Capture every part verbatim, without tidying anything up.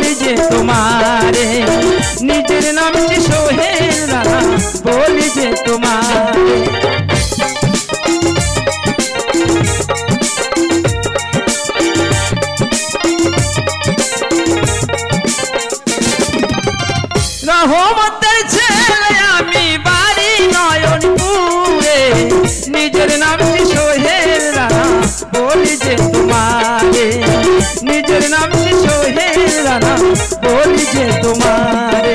बोली जे तुम्हारे निजेर नाम से सोहेल राना बोली जे तुम्हारे रहमतेर छेले आमी बाड़ी नयनपुरे निजेर नाम से सोहेल राना बोली जे तुम्हारे निजेर नाम से सोहेल राना बोली जे तुम्हारे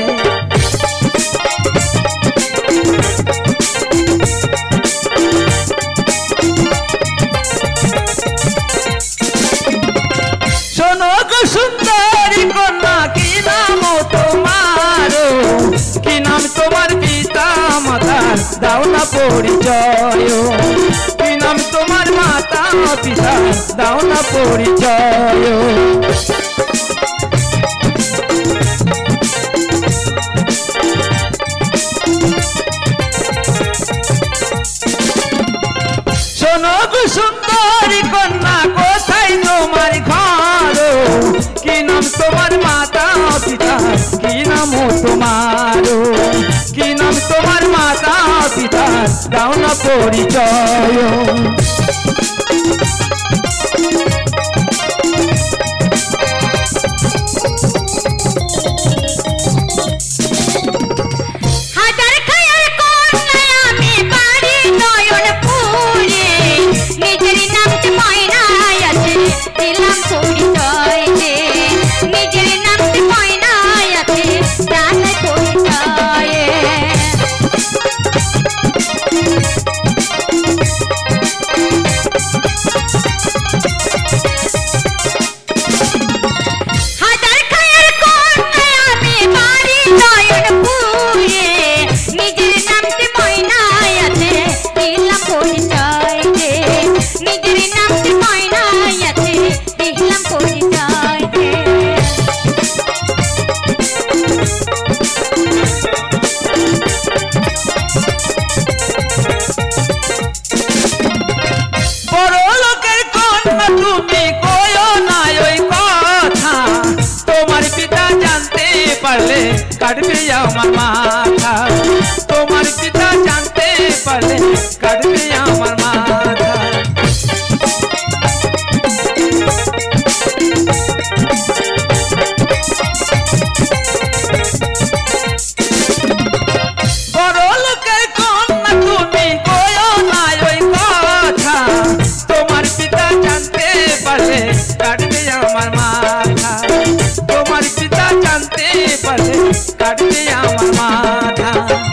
शोनो गो सुंदरी कन्या की नाम तुम्हारो की नाम तुम्हार पिता मातार दाओ ना परिचय की नाम तुम्हार माता पिता दाओ ना परिचय शोनो गो सुंदरी कन्या कोथाय तुम्हार घर की नाम तुम्हार माता पिता की नाम तुम्हारो की नाम तुम्हार माता पिता दाओ ना परिचय काटबे आमार माथा तुम्हार पिता जानते पारले काटबे आमार माथा बड़ लोकेर कन्या तुमी कयो ना ओई कथा तुम्हार पिता जानते पारले काटबे आमार माथा तुम्हार पिता जानते पारले काटबे आमार माथा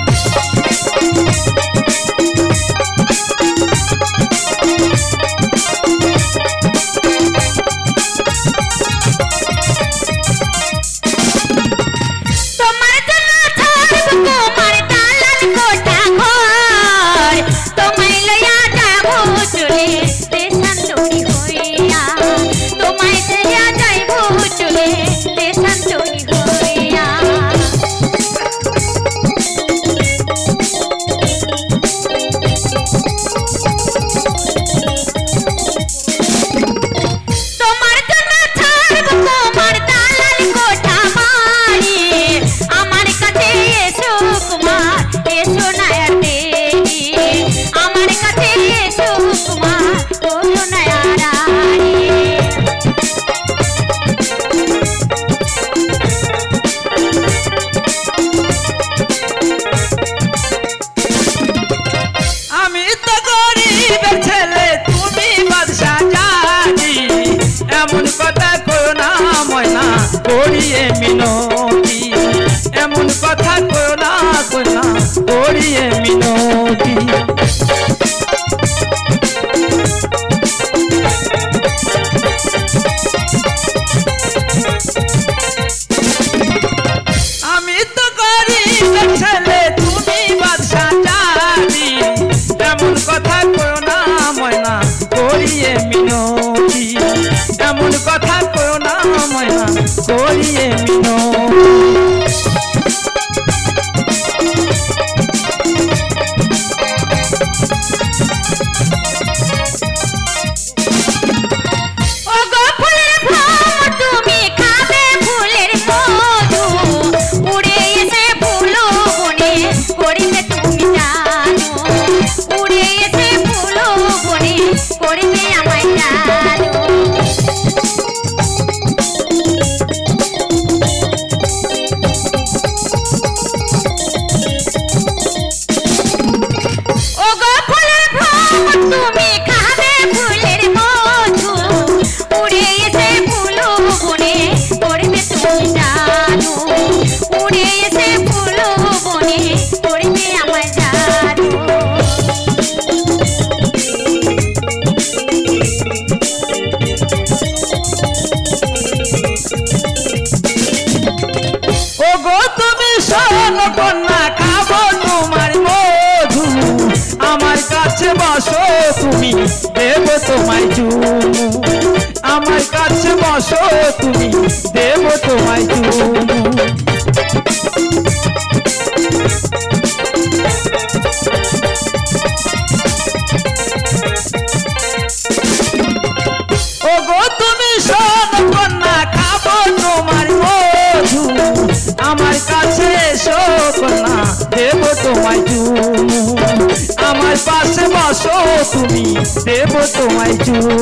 कोड़िए मिनती एमन कथा कयो ना कन्या कोड़िए मिनती आमी तो गरीब छेले तुमी बादशाह जानी एमन कथा कयो ना मयना कोड़िए मिनती एमन कथा कयो ना मयना कोड़िए मिनती ओ गो फुलेर भ्रम तुमी खाबे फुलेर কন্যা খাবো তোমার মধু আমার কাছে বসো তুমি দেব তোমায় চুমু আমার কাছে বসো তুমি দেব তোমায় চুমু ওগো তুমি শোন কন্যা খাবো তোমার মধু আমার কাছে এসো কন্যা দেব তোমায় চুমু আমার পাশে বসো তুমি দেব তোমায় চুমু